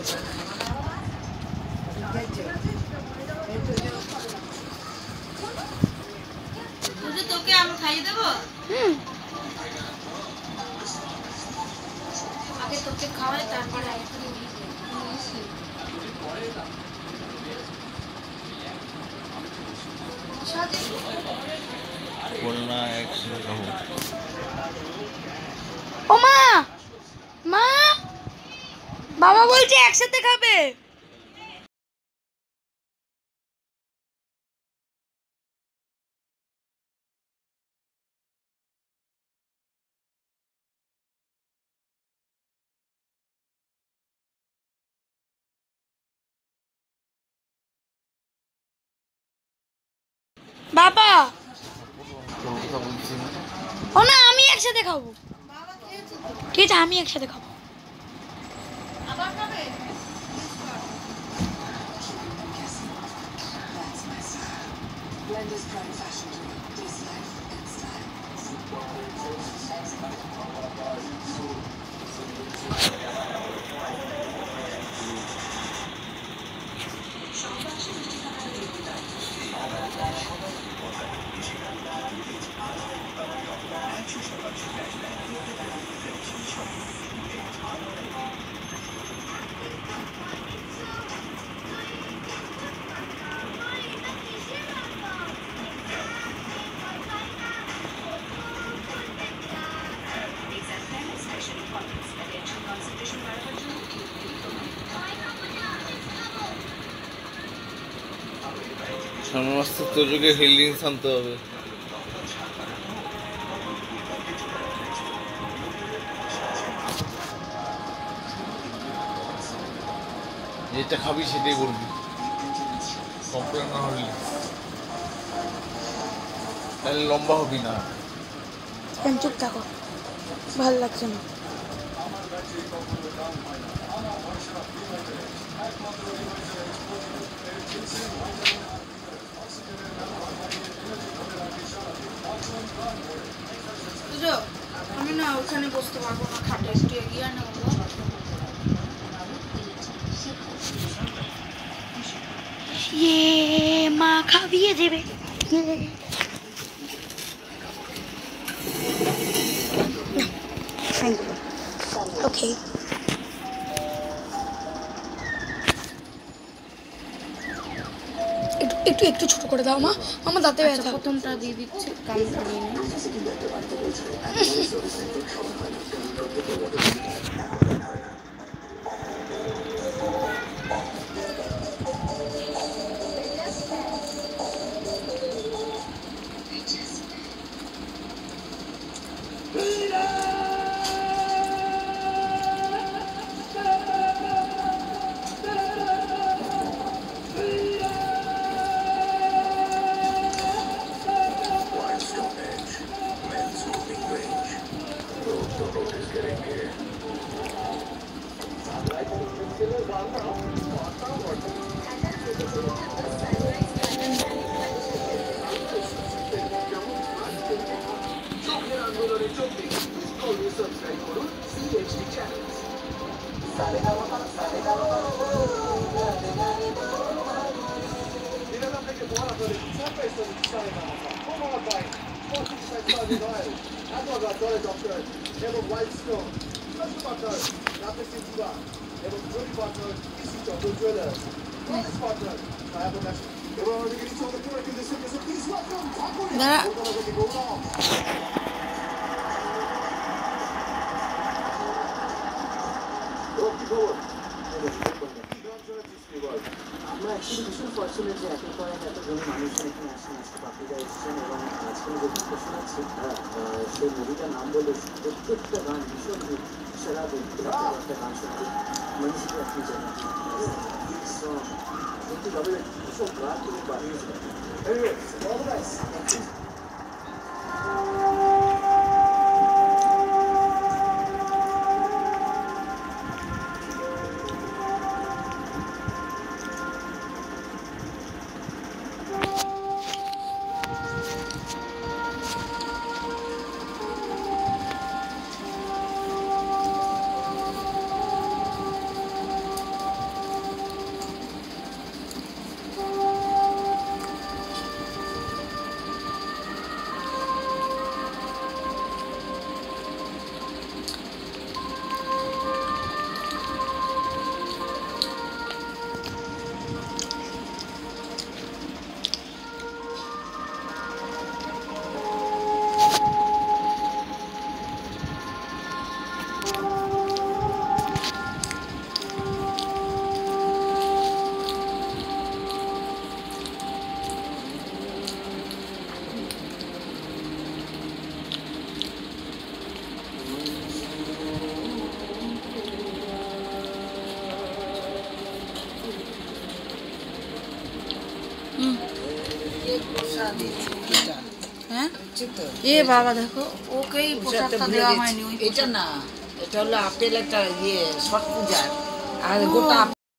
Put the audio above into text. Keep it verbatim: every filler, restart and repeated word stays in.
তোকে আমি খাইয়ে দেবো। হুম আগে তোকে খাওয়াই তারপরে ও মা মা বাবা বলছে একসাথে খাবে। বাবা ও না আমি একসাথে খাবো। ঠিক আছে আমি একসাথে খাবো। সমস্ত যুগে হিলিং আনতে হবে। যেটা খাবি সেটাই বলবি, কমপ্লেন না হলি তাহলে লম্বা হবি না। চুপ থাকো, ভালো লাগছে না। আমি না ওখানে বসতে পারবো না, খাটে একটু এগিয়ে না মা খাবিয়ে দেবে। ওকে একটু একটু ছোট করে দাও মা, আমার দাঁতে ব্যথা। প্রথমটা দিয়ে দিচ্ছে, কাম করিয়ে নে। আমরা অ্যাকচুয়ালি ভীষণ ফর্চুনেট যে একের পর এক এতজন মানুষ এখানে আসেন, আজকে পাপড়িরা এসেছেন এবং আজকে যে গীতটা শোনাচ্ছি সেই মুভিটার নাম বলে প্রত্যেকটা গান ভীষণ সেরা একটা গান শোনাবে মনীষীকে আপনি জানেন কিন্তু তবে ভীষণ রাত করে বানিয়েছিলেন। দিয়েছে এটা হ্যাঁ হচ্ছে তো এ বাবা দেখো ওকেই পোশাকটা ভুলে দেওয়া গেছি। হয়নি ওই এটা না এটা হলো আপেল একটা ইয়ে ছট পূজার আর গোটা